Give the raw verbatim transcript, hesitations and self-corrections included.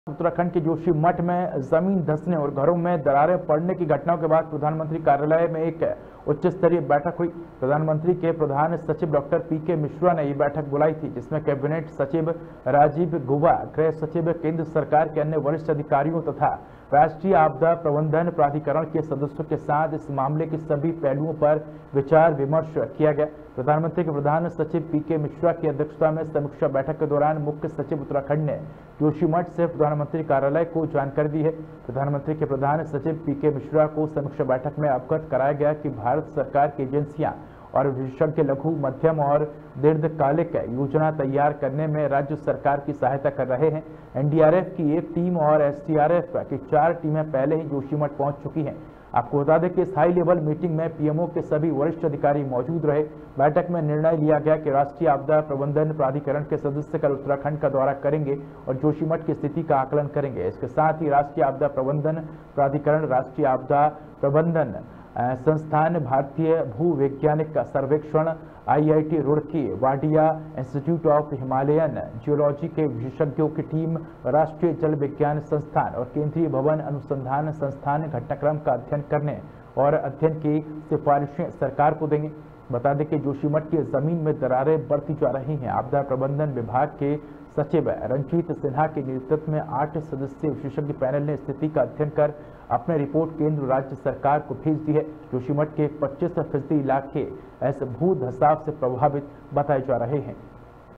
उत्तराखंड के जोशीमठ में जमीन धंसने और घरों में दरारें पड़ने की घटनाओं के बाद प्रधानमंत्री कार्यालय में एक उच्च स्तरीय बैठक हुई। प्रधानमंत्री के प्रधान सचिव डॉक्टर पी के मिश्रा ने ये बैठक बुलाई थी, जिसमें कैबिनेट सचिव राजीव गुबा, गृह सचिव, केंद्र सरकार के अन्य वरिष्ठ अधिकारियों तथा राष्ट्रीय आपदा प्रबंधन प्राधिकरण के सदस्यों के साथ इस मामले के सभी पहलुओं पर विचार विमर्श किया गया। प्रधानमंत्री के प्रधान सचिव पी के मिश्रा की अध्यक्षता में समीक्षा बैठक के दौरान मुख्य सचिव उत्तराखंड ने जोशीमठ से प्रधानमंत्री कार्यालय को जानकारी दी है। प्रधानमंत्री के प्रधान सचिव पी के मिश्रा को समीक्षा बैठक में अवगत कराया गया कि भारत सरकार की एजेंसियां और विशेषज्ञ लघु, मध्यम और दीर्घकालिक योजना तैयार करने में राज्य सरकार की सहायता कर रहे हैं। एन डी आर एफ की एक टीम और एस डी आर एफ की चार टीमें पहले ही जोशीमठ पहुंच चुकी हैं। आपको बता दें कि इस हाई लेवल मीटिंग में पी एम ओ के सभी वरिष्ठ अधिकारी मौजूद रहे। बैठक में निर्णय लिया गया कि राष्ट्रीय आपदा प्रबंधन प्राधिकरण के सदस्य कल उत्तराखंड का दौरा करेंगे और जोशीमठ की स्थिति का आकलन करेंगे। इसके साथ ही राष्ट्रीय आपदा प्रबंधन प्राधिकरण, राष्ट्रीय आपदा प्रबंधन संस्थान, भारतीय भू वैज्ञानिक सर्वेक्षण, I I T Roorkee, Wadia institute of Himalayan geology के विशेषज्ञों की टीम, राष्ट्रीय जल विज्ञान संस्थान और केंद्रीय भवन अनुसंधान संस्थान घटनाक्रम का अध्ययन करने और अध्ययन की सिफारिशें सरकार को देंगे। बता दें कि जोशीमठ की जमीन में दरारें बढ़ती जा रही हैं। आपदा प्रबंधन विभाग के सचिव रंजीत सिन्हा के नेतृत्व में आठ सदस्यीय विशेषज्ञ पैनल ने स्थिति का अध्ययन कर अपनी रिपोर्ट केंद्र राज्य सरकार को भेज दी है। जोशीमठ के पच्चीस फीसदी इलाके ऐसे भू धसाव से प्रभावित बताए जा रहे हैं।